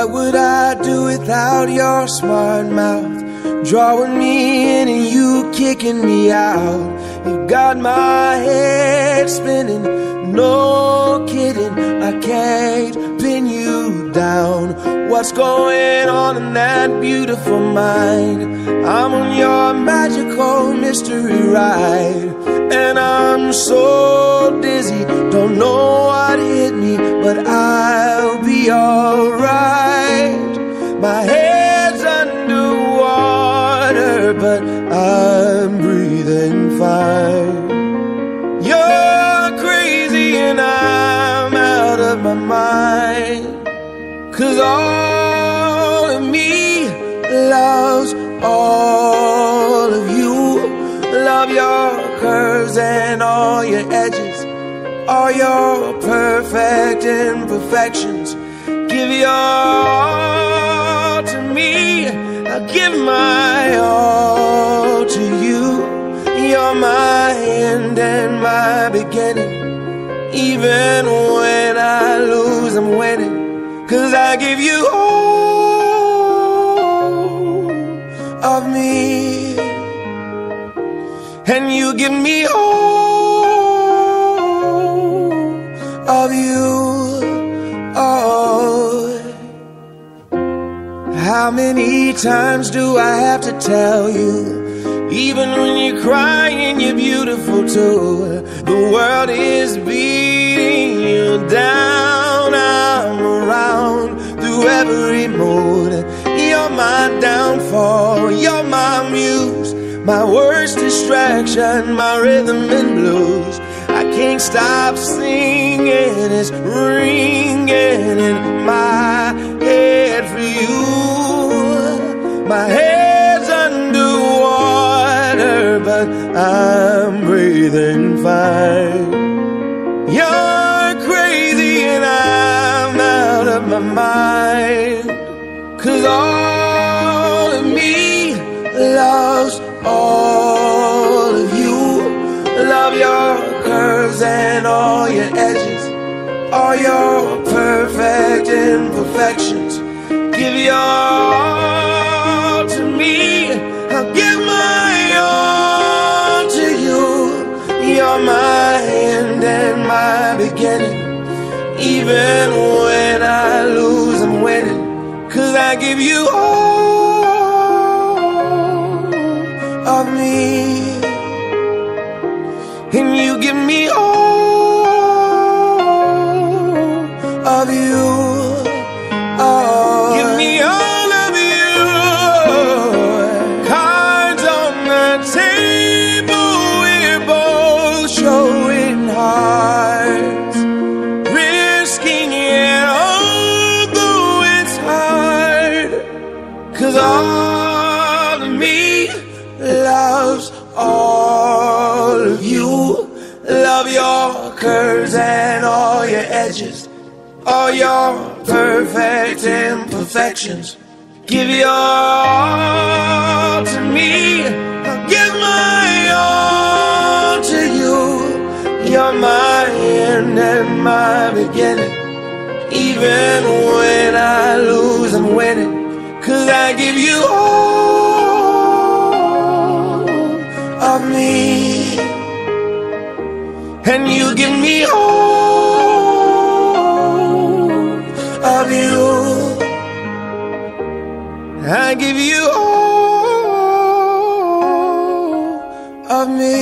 What would I do without your smart mouth? Drawing me in and you kicking me out. You got my head spinning, no kidding, I can't pin you down. What's going on in that beautiful mind? I'm on your magical mystery ride, and I'm so dizzy, don't know what hit me, but I'll be alright. My head's underwater, but I'm breathing fine. You're crazy and I'm out of my mind, 'cause all of me loves all of you. Love your curves and all your edges, all your perfect imperfections. Give your all to me, I'll give my all to you. You're my end and my beginning. Even when I lose, I'm winning, 'cause I give you all of me, and you give me all of you. Oh, how many times do I have to tell you? Even when you're crying, you're beautiful too. The world is beating you down. I'm around through every mood. You're my downfall, you're my muse, my worst distraction, my rhythm and blues. I can't stop singing, it's ringing in my head for you. My head's underwater, but I'm breathing fine. You're crazy and I'm out of my mind, 'cause all of me loves all of you. Love your curves and all your edges, all your perfect imperfections. Give your all to me, I'll give my all to you. You're my end and my beginning. Even when I lose, I'm winning, 'cause I give you all of me, and you give me all of you. Oh, give me all of you. Cards on the table, we're both showing hearts, risking it although it's hard, 'cause all of me loves all of you. Love your curves and all your edges, all your perfect imperfections. Give your all to me, I'll give my all to you. You're my end and my beginning. Even when I lose, I'm winning, 'cause I give you all of me, and you give me all of you. I give you all of me,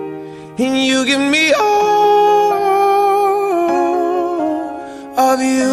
and you give me all of you.